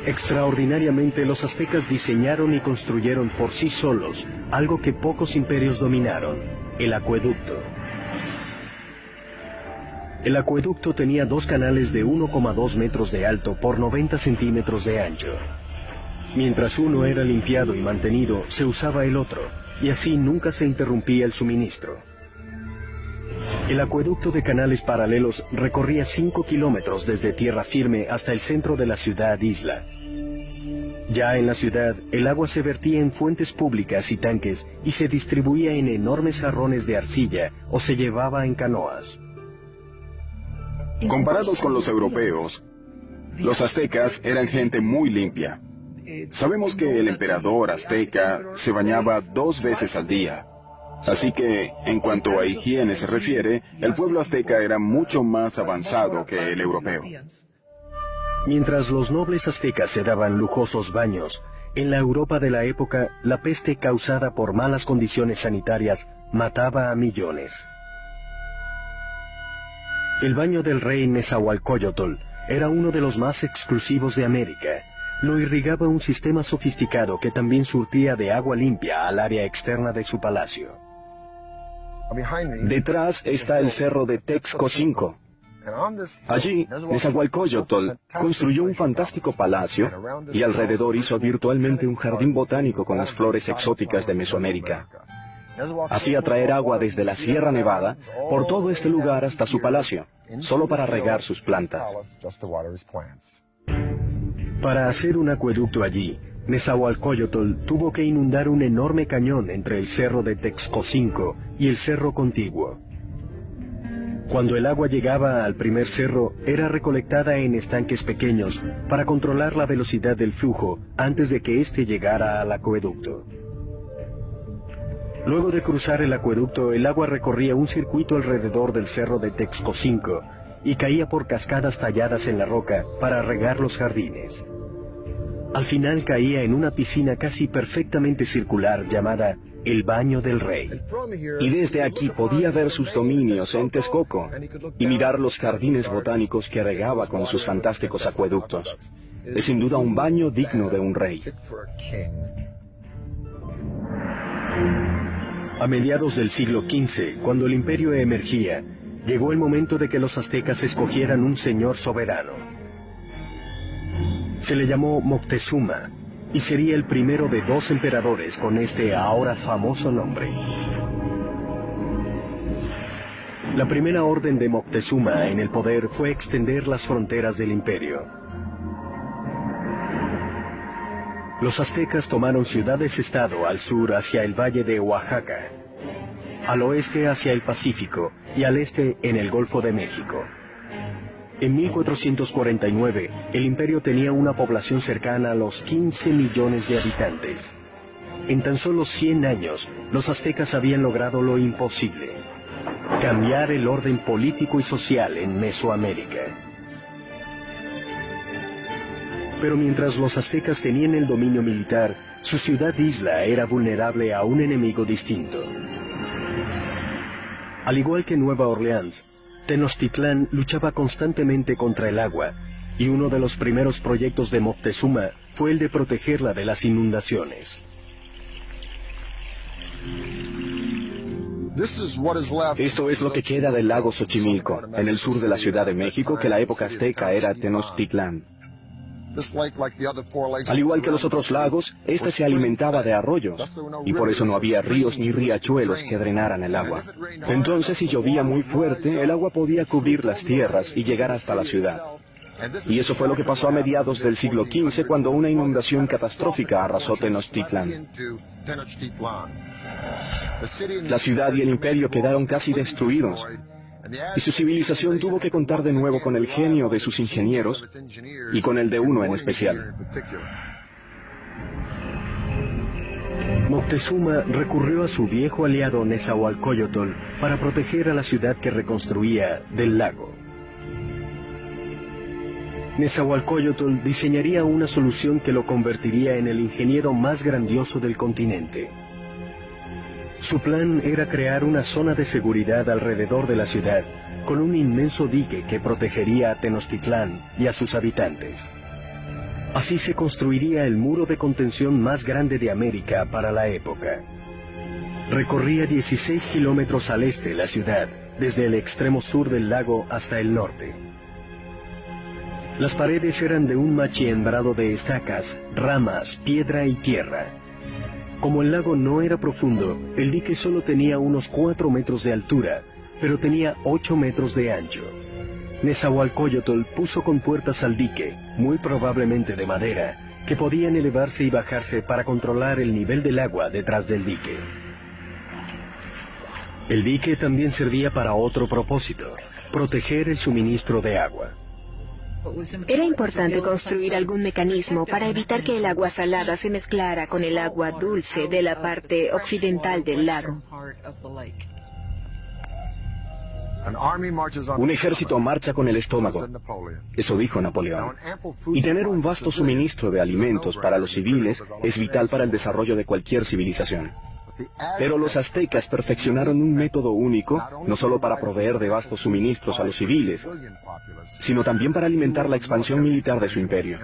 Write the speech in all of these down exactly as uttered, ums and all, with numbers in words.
Extraordinariamente, los aztecas diseñaron y construyeron por sí solos algo que pocos imperios dominaron: el acueducto. El acueducto tenía dos canales de uno coma dos metros de alto por noventa centímetros de ancho. Mientras uno era limpiado y mantenido, se usaba el otro, y así nunca se interrumpía el suministro. El acueducto de canales paralelos recorría cinco kilómetros desde tierra firme hasta el centro de la ciudad-isla. Ya en la ciudad, el agua se vertía en fuentes públicas y tanques y se distribuía en enormes jarrones de arcilla o se llevaba en canoas. Comparados con los europeos, los aztecas eran gente muy limpia. Sabemos que el emperador azteca se bañaba dos veces al día. Así que, en cuanto a higiene se refiere, el pueblo azteca era mucho más avanzado que el europeo. Mientras los nobles aztecas se daban lujosos baños, en la Europa de la época, la peste causada por malas condiciones sanitarias mataba a millones. El baño del rey Nezahualcóyotl era uno de los más exclusivos de América. Lo irrigaba un sistema sofisticado que también surtía de agua limpia al área externa de su palacio. Detrás está el cerro de Texcocinco. Allí, Nezahualcóyotl construyó un fantástico palacio y alrededor hizo virtualmente un jardín botánico con las flores exóticas de Mesoamérica. Hacía traer agua desde la Sierra Nevada por todo este lugar hasta su palacio, solo para regar sus plantas. Para hacer un acueducto allí, Nezahualcóyotl tuvo que inundar un enorme cañón entre el cerro de Texcocinco y el cerro contiguo. Cuando el agua llegaba al primer cerro, era recolectada en estanques pequeños para controlar la velocidad del flujo antes de que éste llegara al acueducto. Luego de cruzar el acueducto, el agua recorría un circuito alrededor del cerro de Texcocinco y caía por cascadas talladas en la roca para regar los jardines. Al final caía en una piscina casi perfectamente circular llamada el Baño del Rey. Y desde aquí podía ver sus dominios en Texcoco y mirar los jardines botánicos que regaba con sus fantásticos acueductos. Es sin duda un baño digno de un rey. A mediados del siglo quince, cuando el imperio emergía, llegó el momento de que los aztecas escogieran un señor soberano. Se le llamó Moctezuma, y sería el primero de dos emperadores con este ahora famoso nombre. La primera orden de Moctezuma en el poder fue extender las fronteras del imperio. Los aztecas tomaron ciudades-estado al sur hacia el valle de Oaxaca, al oeste hacia el Pacífico y al este en el Golfo de México. En mil cuatrocientos cuarenta y nueve, el imperio tenía una población cercana a los quince millones de habitantes. En tan solo cien años, los aztecas habían logrado lo imposible: cambiar el orden político y social en Mesoamérica. Pero mientras los aztecas tenían el dominio militar, su ciudad-isla era vulnerable a un enemigo distinto. Al igual que Nueva Orleans, Tenochtitlán luchaba constantemente contra el agua, y uno de los primeros proyectos de Moctezuma fue el de protegerla de las inundaciones. Esto es lo que queda del lago Xochimilco, en el sur de la Ciudad de México, que la época azteca era Tenochtitlán. Al igual que los otros lagos, este se alimentaba de arroyos, y por eso no había ríos ni riachuelos que drenaran el agua. Entonces, si llovía muy fuerte, el agua podía cubrir las tierras y llegar hasta la ciudad. Y eso fue lo que pasó a mediados del siglo quince, cuando una inundación catastrófica arrasó Tenochtitlán. La ciudad y el imperio quedaron casi destruidos, y su civilización tuvo que contar de nuevo con el genio de sus ingenieros y con el de uno en especial. Moctezuma recurrió a su viejo aliado Nezahualcóyotl para proteger a la ciudad que reconstruía del lago. Nezahualcóyotl diseñaría una solución que lo convertiría en el ingeniero más grandioso del continente. Su plan era crear una zona de seguridad alrededor de la ciudad, con un inmenso dique que protegería a Tenochtitlán y a sus habitantes. Así se construiría el muro de contención más grande de América para la época. Recorría dieciséis kilómetros al este de la ciudad, desde el extremo sur del lago hasta el norte. Las paredes eran de un machiembrado de estacas, ramas, piedra y tierra. Como el lago no era profundo, el dique solo tenía unos cuatro metros de altura, pero tenía ocho metros de ancho. Nezahualcóyotl puso compuertas al dique, muy probablemente de madera, que podían elevarse y bajarse para controlar el nivel del agua detrás del dique. El dique también servía para otro propósito, proteger el suministro de agua. Era importante construir algún mecanismo para evitar que el agua salada se mezclara con el agua dulce de la parte occidental del lago. Un ejército marcha con el estómago, eso dijo Napoleón. Y tener un vasto suministro de alimentos para los civiles es vital para el desarrollo de cualquier civilización. Pero los aztecas perfeccionaron un método único, no solo para proveer de vastos suministros a los civiles, sino también para alimentar la expansión militar de su imperio.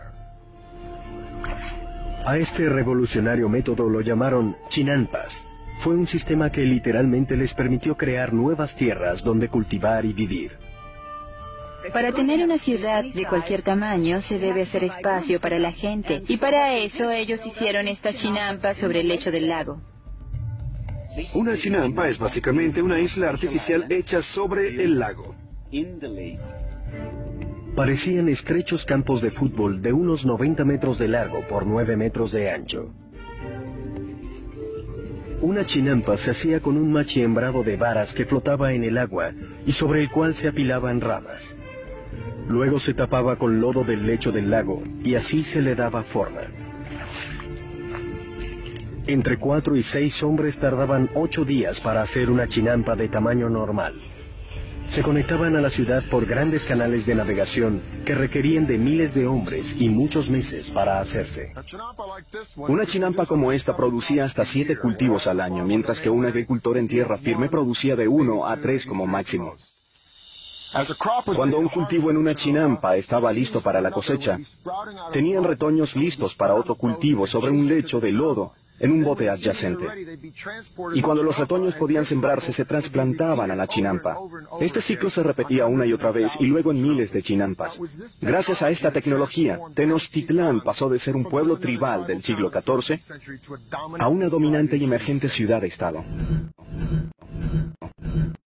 A este revolucionario método lo llamaron chinampas. Fue un sistema que literalmente les permitió crear nuevas tierras donde cultivar y vivir. Para tener una ciudad de cualquier tamaño se debe hacer espacio para la gente, y para eso ellos hicieron estas chinampas sobre el lecho del lago. Una chinampa es básicamente una isla artificial hecha sobre el lago. Parecían estrechos campos de fútbol de unos noventa metros de largo por nueve metros de ancho. Una chinampa se hacía con un machiembrado de varas que flotaba en el agua y sobre el cual se apilaban ramas. Luego se tapaba con lodo del lecho del lago y así se le daba forma. Entre cuatro y seis hombres tardaban ocho días para hacer una chinampa de tamaño normal. Se conectaban a la ciudad por grandes canales de navegación que requerían de miles de hombres y muchos meses para hacerse. Una chinampa como esta producía hasta siete cultivos al año, mientras que un agricultor en tierra firme producía de uno a tres como máximo. Cuando un cultivo en una chinampa estaba listo para la cosecha, tenían retoños listos para otro cultivo sobre un lecho de lodo en un bote adyacente. Y cuando los retoños podían sembrarse, se trasplantaban a la chinampa. Este ciclo se repetía una y otra vez y luego en miles de chinampas. Gracias a esta tecnología, Tenochtitlán pasó de ser un pueblo tribal del siglo catorce a una dominante y emergente ciudad-estado.